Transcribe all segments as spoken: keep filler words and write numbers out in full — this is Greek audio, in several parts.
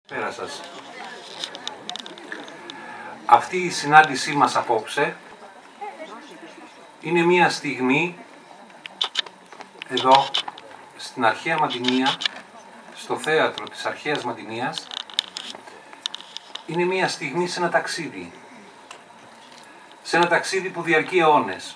Πέρα σας. Αυτή η συνάντησή μας απόψε είναι μία στιγμή εδώ στην Αρχαία Μαντινία, στο θέατρο της Αρχαίας Μαντινίας. Είναι μία στιγμή σε ένα ταξίδι. Σε ένα ταξίδι που διαρκεί αιώνες.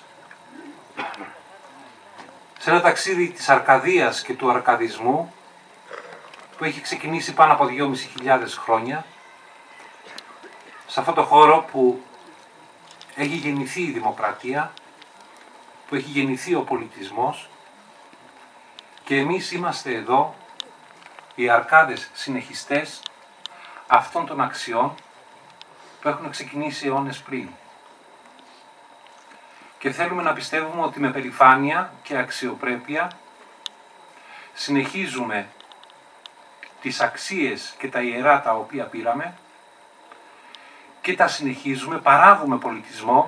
Σε ένα ταξίδι της Αρκαδίας και του Αρκαδισμού που έχει ξεκινήσει πάνω από δυόμισι χιλιάδες χρόνια, σε αυτό το χώρο που έχει γεννηθεί η δημοκρατία, που έχει γεννηθεί ο πολιτισμός, και εμείς είμαστε εδώ οι αρκάδες συνεχιστές αυτών των αξιών που έχουν ξεκινήσει αιώνες πριν. Και θέλουμε να πιστεύουμε ότι με περηφάνεια και αξιοπρέπεια συνεχίζουμε τις αξίες και τα ιερά τα οποία πήραμε και τα συνεχίζουμε, παράγουμε πολιτισμό.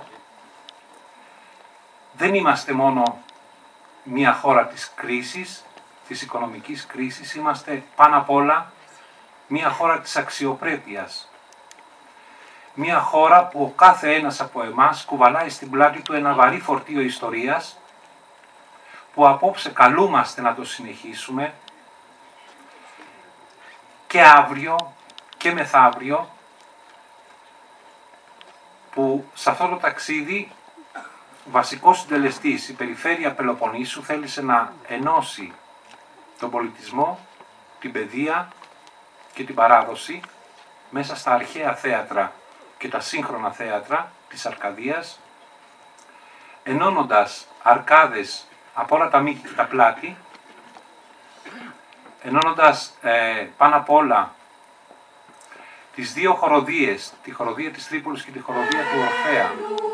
Δεν είμαστε μόνο μια χώρα της κρίσης, της οικονομικής κρίσης, είμαστε πάνω απ' όλα μια χώρα της αξιοπρέπειας. Μια χώρα που ο κάθε ένας από εμάς κουβαλάει στην πλάτη του ένα βαρύ φορτίο ιστορίας, που απόψε καλούμαστε να το συνεχίσουμε και αύριο και μεθαύριο, που σε αυτό το ταξίδι βασικός συντελεστής, η περιφέρεια Πελοποννήσου, θέλησε να ενώσει τον πολιτισμό, την παιδεία και την παράδοση μέσα στα αρχαία θέατρα και τα σύγχρονα θέατρα της Αρκαδίας, ενώνοντας αρκάδες από όλα τα μήκη και τα πλάτη, ενώνοντας ε, πάνω απ' όλα τις δύο χοροδίες, τη χοροδία της Τρίπολης και τη χοροδία του Ορφέα.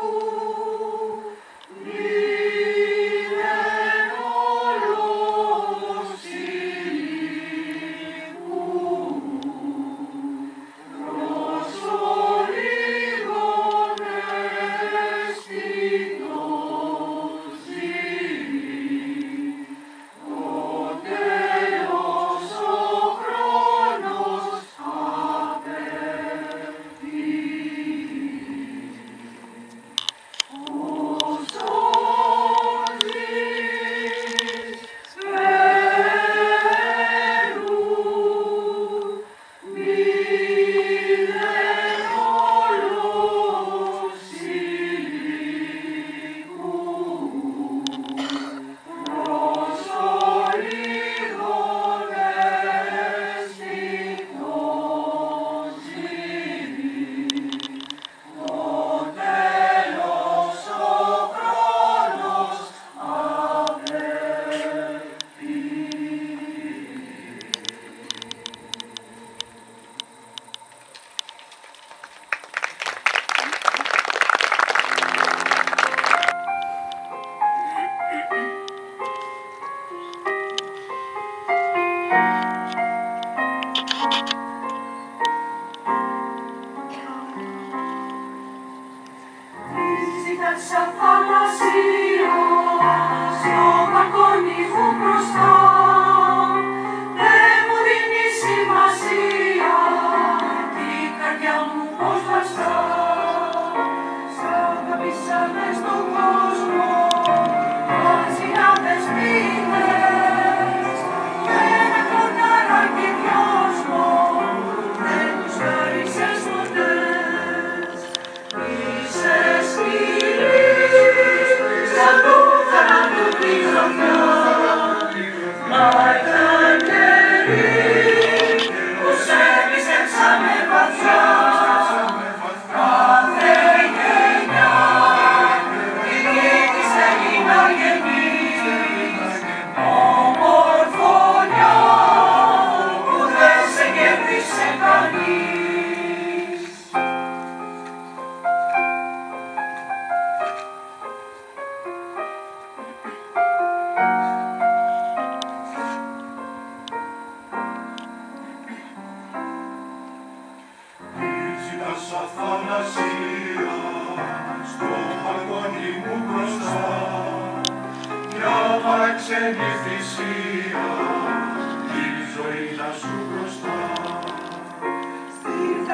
παραξενή θυσία, η ζωή θα σου μπροστά.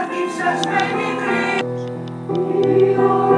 Ύψας με μικρή